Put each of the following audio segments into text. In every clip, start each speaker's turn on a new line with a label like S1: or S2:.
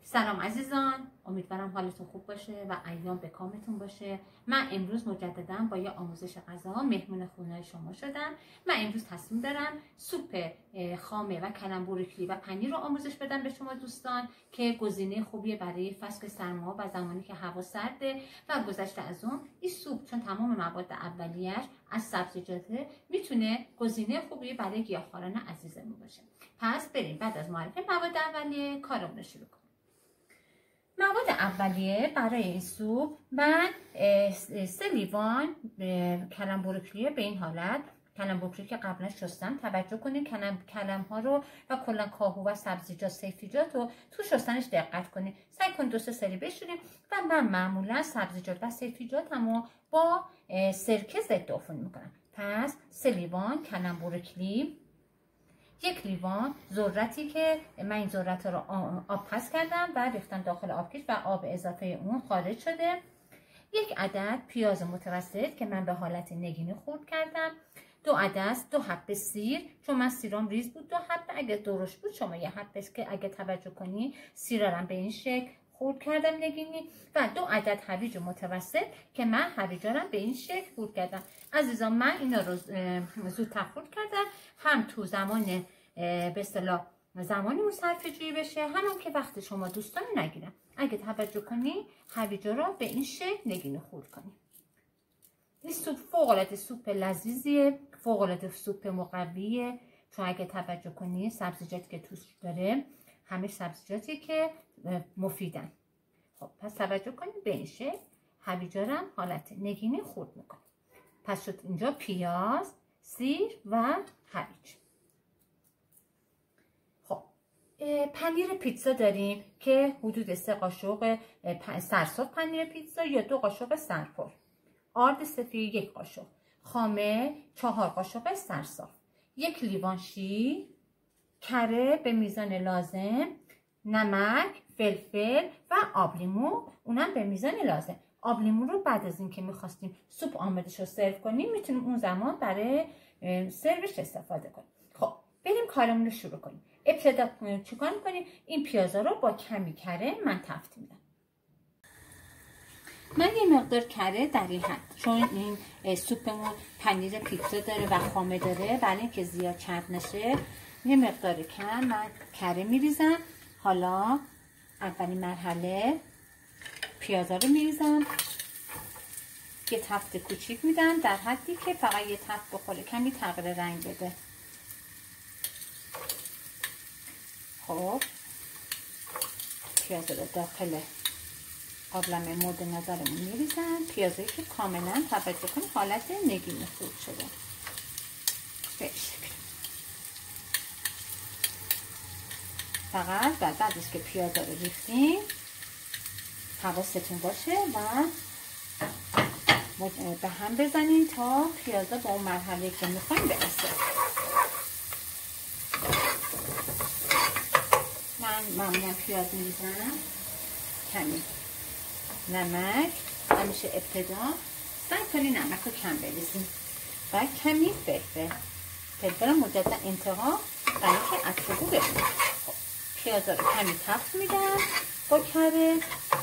S1: سلام عزیزان، امیدوارم حالتون خوب باشه و ایام به کامتون باشه. من امروز مجددا با یه آموزش غذا مهمون خونه شما شدم. من امروز تصمیم دارم سوپ خامه و کلم بروکلی و پنیر رو آموزش بدم به شما دوستان که گزینه خوبیه برای فصل سرما و زمانی که هوا سرده. و گذشته از اون این سوپ چون تمام مواد اولیه‌اش از سبزیجاته میتونه گزینه خوبی برای گیاهخواران عزیزمون باشه. پس بریم بعد از معرفی مواد اولیه کارمون رو شروع کنیم. مواد اولیه برای این سوپ من 3 لیوان کلم بروکلی به این حالت، کلم بروکلی که قبلا شستم، توجه کنید کلم ها رو و کلا کاهو و سبزیجات سیفیجات رو تو شستنش دقت کنید. سعی کنید 2-3 سری بشورید و من معمولا سبزیجات و سیفیجاتمو با سرکه ضد عفونی میکنم. پس 3 لیوان کلم بروکلی، 1 لیوان ذرتی که من این ذرت رو آب پس کردم و ریختم داخل آبکش و آب اضافه اون خارج شده. 1 عدد پیاز متوسط که من به حالت نگینی خرد کردم. 2 حبه سیر، چون من سیرام ریز بود 2 حبه، اگه درشت بود شما 1 حبه است که اگه توجه کنی سیرارم به این شکل خرد کردم نگینی. و 2 عدد هویج متوسط که من هویجارم به این شکل خرد کردم. عزیزان من اینا رو زودتر خرد کردم، هم تو زمان به اصطلاح زمانی اون صرفه‌جویی بشه، همون که وقت شما دوستان نگیرم. اگه توجه کنی هویجا رو به این شکل نگینه خرد کنی. این سوپ فوق‌العاده سوپ لذیذیه، فوق‌العاده سوپ مقویه، چون اگه توجه کنی سبزیجاتی که توش داره همه سبزیجاتی که مفیدن. خب پس توجه کنید به این شکل هویجا رو حالت نگینه خرد میکنه. پس شد اینجا پیاز، سیر و هویج. پنیر پیتزا داریم که حدود 3 قاشق سرسرخ پنیر پیتزا یا 2 قاشق سرپر، آرد سفید 1 قاشق، خامه 4 قاشق سرسرخ، 1 لیوان شیر، کره به میزان لازم، نمک، فلفل و آب لیمو اونم به میزان لازم. آب لیمو رو بعد از اینکه میخواستیم سوپ آماده‌ش رو سرو کنیم میتونیم اون زمان برای سروش استفاده کنیم. خب بریم کارمون رو شروع کنیم. ابتدا چیکار میکنیم؟ این پیازا رو با کمی کره من تفت میدم. من یه مقدار کره در این حد، چون این سوپمون پنیر پیتزا داره و خامه داره، برای اینکه زیاد چرب نشه یه مقدار کم من کره میریزم. حالا اولین مرحله پیازا رو میریزم، یه تفت کوچیک میدم در حدی که فقط یه تفت بخوره، کمی تغییر رنگ بده. خب پیاز رو داخل قابلمه مورد نظرمون میریزم. پیازایی که کاملا توجه کنید حالت نگینی خرد شده به شکل. فقط بعد از که پیازا رو ریختیم حواستون باشه و به هم بزنین تا پیازا با اون مرحله که میخوایم برسه. من معمولا پیاز میریزم، کمی نمک، همیشه ابتدا سعی کنید نمک رو کم بریزیم و کمی فلفل مجدد انتها برای اینکه عطر خوب ببینید. خب پیازا رو کمی تفت میدم با کره.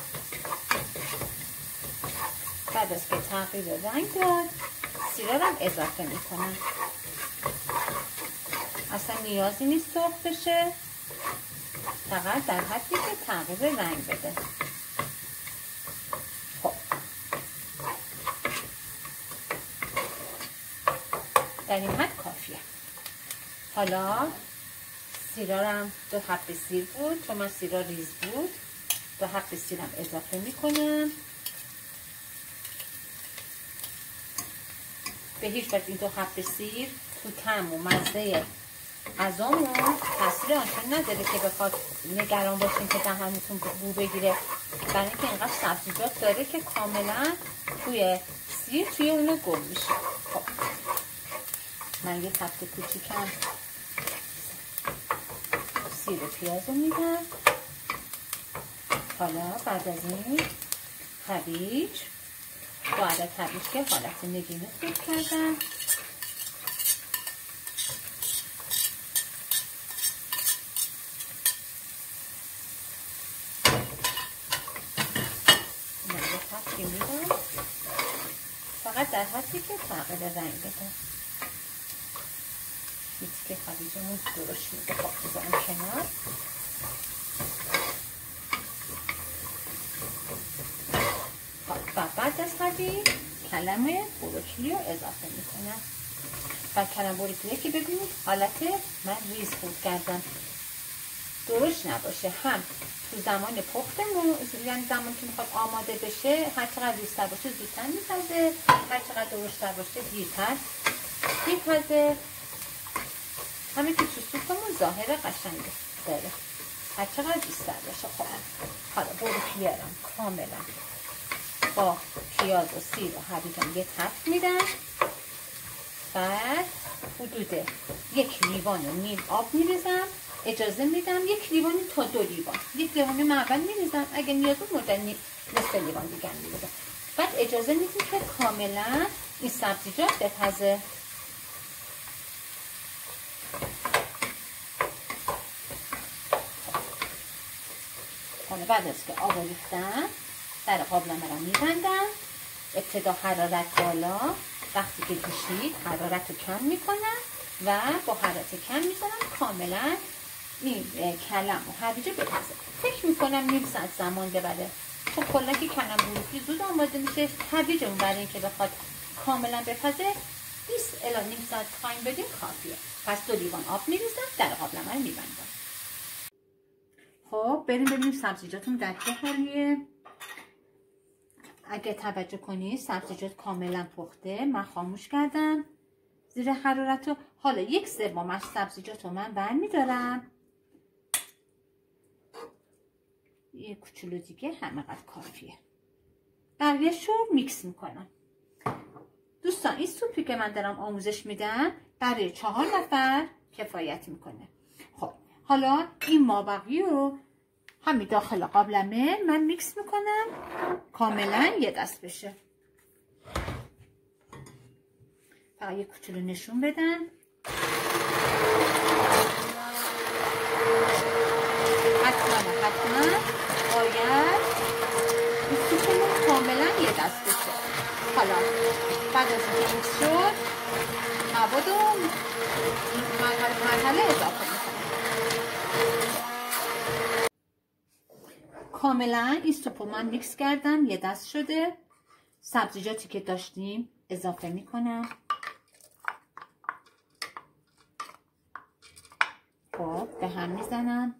S1: بعد از که تغییر رنگ داد سیرا رو اضافه میکنم. اصلا نیازی نیست سرخ بشه، فقط در حدی که تغییر رنگ بده. خب در این حد کافیه. حالا سیرارم 2 حبه سیر بود، چون من سیرا ریز بود 2 حبه سیرم اضافه میکنم. به هیچ وجه این 2 حبه سیر تو طعم و مزه غذامون تاثیر آنچنان نداره که بخواد نگران باشین که دهنتون بو بگیره، برای اینکه اینقدر سبزیجات داره که کاملا توی سیر توی اونو گم میشه. خب من یه تفت کوچیکم سیر پیاز رو میدم. حالا بعد از این هویج، 2 عدد هویج که حالت نگینه خرد کردم ترشی میدم، فقط در حدی که تغییر رنگ بده. بیسکویت هویجمون درشت میده. خب بذارم کنار. و بعد از قدیم کلمه بروکلی رو اضافه میکنم. و کلمه بروکلی که ببینید حالت من ریز خورد کردم، درشت نباشه، هم تو زمان پختمون، یعنی زمان که میخواد آماده بشه هر چقدر ریزتر باشه زودتر میپزه، هر چقدر درشت‌تر باشه دیرتر میپزه. همین که تو سوپمون ظاهر قشنگ داره، هر چقدر ریزتر باشه. خب حالا بروکلی رو کاملا با پیاز و سیر و هویجم یه تفت میدم. بعد حدود 1 لیوان و نیم آب میریزم. اجازه میدم 1 لیوان تا 2 لیوان. 1 لیوان من اول میریزم، اگه نیاز بود مدت نصف لیوان دیگه میریزم. بعد اجازه میدیم که کاملا این سبزیجات بپزه. حالا بعد از که آب ریختم در قابلمه رو میبندم. ابتدا حرارت بالا، وقتی که جوشید حرارت رو کم میکنم و با حرارت کم میزنم کاملا این کلم و هویج بپزه. فکر میکنم نیم ساعت زمان ببره، خب کلا که کلم بروکلی زود آماده میشه. هویجمون برای اینکه بخواد کاملا بپزه 20 الی نیم ساعت تایم بدیم کافیه. پس 2 لیوان آب میریزم، در قابلمه رو میبندم. خب بریم ببینیم سبزیجاتون در چه حالیه. اگه توجه کنید سبزیجات کاملا پخته، من خاموش کردم زیر حرارت رو. حالا 1/3 از سبزیجات رو من برمیدارم، یه کوچولو دیگه همینقدر کافیه، بقیه‌اش رو میکس میکنم. دوستان این سوپی که من دارم آموزش میدم برای 4 نفر کفایت میکنه. خب حالا این مابقی رو همین داخل قابلمه من میکس میکنم کاملا یه دست بشه. فقط یه کوچولو نشون بدم. حتما باید این سوپمون کاملا یه دست بشه. حالا بعد از اینکه میکس شد مواد رو مرحله اضافه میکنم. کاملا این سوپ من میکس کردم، یه دست شده. سبزیجاتی که داشتیم اضافه میکنم. خب به هم میزنم.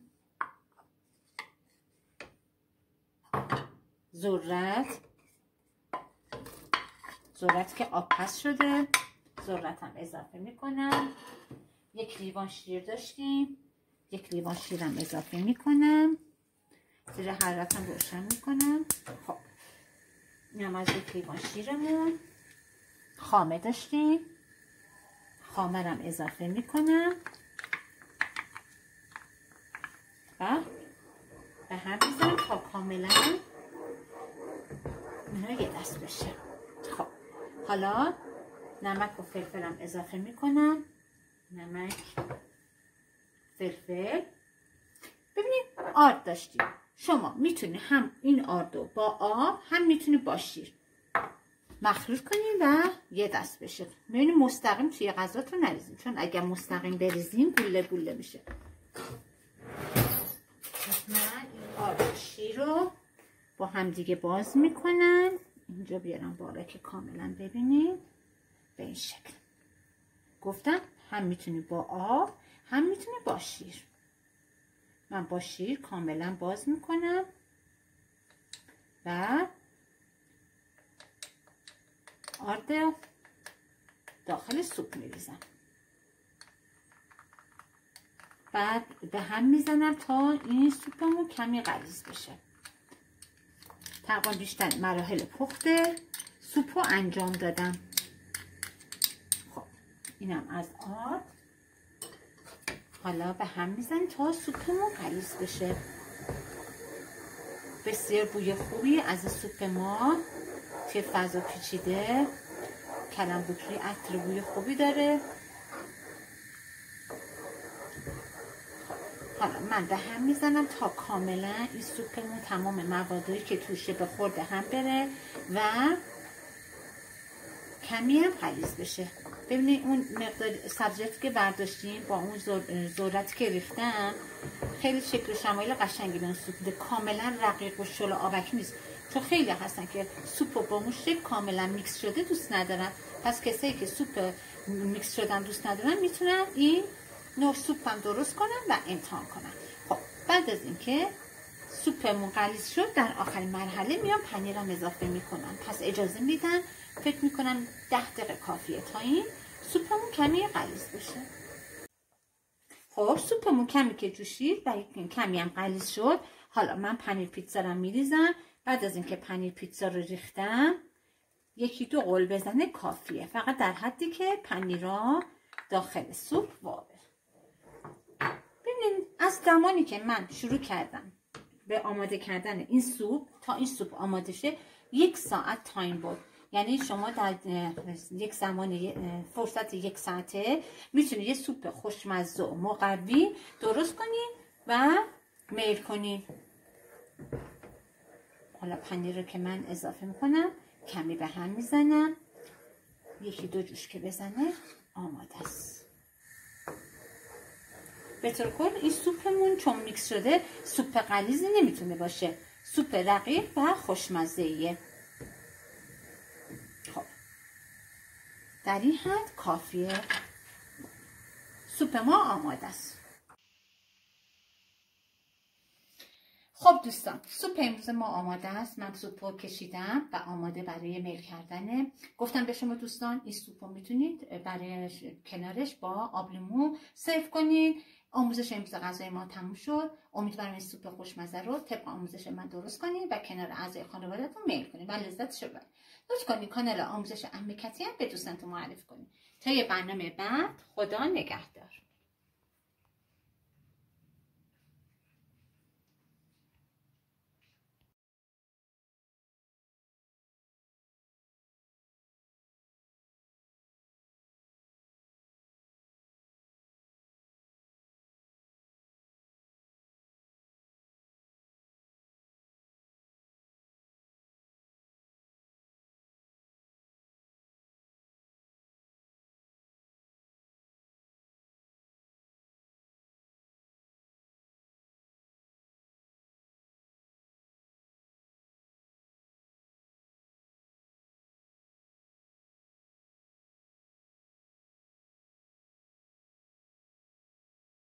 S1: ذرت که آب پس شده، ذرت هم اضافه میکنم. 1 لیوان شیر داشتیم، 1 لیوان شیرم اضافه میکنم. زیر حرارتم روشن میکنم. خب اینم از 1 لیوان شیرمون. خامه داشتیم، خامه رم اضافه میکنم و به هم میزنم تا کاملا اینا یه دست بشه. خب حالا نمک و فلفلم اضافه میکنم. نمک، فلفل. ببینید آرد داشتیم، شما میتونی هم این آردو با آب هم میتونی با شیر مخلوط کنیم و یه دست بشه. ببینید مستقیم توی غذاتون نریزیم، چون اگر مستقیم بریزیم گوله گوله میشه. من این آرد و شیر رو با هم دیگه باز میکنم. اینجا بیارم بالا که کاملا ببینید به این شکل. گفتم هم میتونی با آب هم میتونی با شیر. من با شیر کاملا باز میکنم و آرد داخل سوپ میریزم. بعد به هم میزنم تا این سوپمون کمی غلیظ بشه. تقریبا بیشتر مراحل پخت سوپ رو انجام دادم. خب اینم از آرد. حالا به هم میزنیم تا سوپمون غلیظ بشه. بسیار بوی خوبی از سوپ ما توی فضا پیچیده. کلم بروکلی عطر بوی خوبی داره. حالا من به هم میزنم تا کاملا این سوپمون تمام موادی که توشه به خورده هم بره و کمی هم غلیظ بشه. ببینید اون مقدار سبزیاتی که برداشتیم با اون ذرتی که ریختم خیلی شکل و شمایل قشنگی به اون سوپ میده. کاملا رقیق و شل و آبکی نیست، چون خیلی هستن که سوپ با اون شکل کاملا میکس شده دوست ندارن. پس کسایی که سوپ میکس شدن دوست ندارن میتونن این نوع سوپ هم درست کنن و امتحان کنن. خب بعد از اینکه سوپمون غلیظ شد در آخرین مرحله میام پنیرم اضافه میکنم. پس اجازه میدن فکر میکنم 10 دقیقه کافیه تا این سوپمون کمی غلیظ بشه. خب سوپمون کمی که جوشید و کمی هم غلیظ شد، حالا من پنیر پیتزا رو میریزم. بعد از اینکه پنیر پیتزا رو ریختم 1-2 غل بزنه کافیه، فقط در حدی که پنیرها داخل سوپ وابه. ببینید از زمانی که من شروع کردم به آماده کردن این سوپ تا این سوپ آماده شه 1 ساعت تایم بود. یعنی شما در یک زمان فرصت 1 ساعته میتونید یه سوپ خوشمزه و مقوی درست کنید و میل کنید. حالا پنیر رو که من اضافه میکنم کمی به هم میزنم، 1-2 جوش که بزنه آماده است. به طور کل این سوپمون چون میکس شده سوپ غلیظی نمیتونه باشه، سوپ رقیق و خوشمزه‌ایه. خب در این حد کافیه، سوپ ما آماده است. خب دوستان سوپ امروز ما آماده است. من سوپ رو کشیدم و آماده برای میل کردنه. گفتم به شما دوستان این سوپ رو میتونید برای کنارش با آب لیمو سرو کنید. آموزش امروز غذای ما تموم شد. امیدوارم این سوپ خوشمزه رو طبق آموزش من درست کنید و کنار اعضای خانواده‌تون میل کنید و لذتش رو ببرید. لطف کنید کانال آموزش عمه کتی هم به دوستانتون معرفی کنید. تا یه برنامه بعد، خدا نگهدار.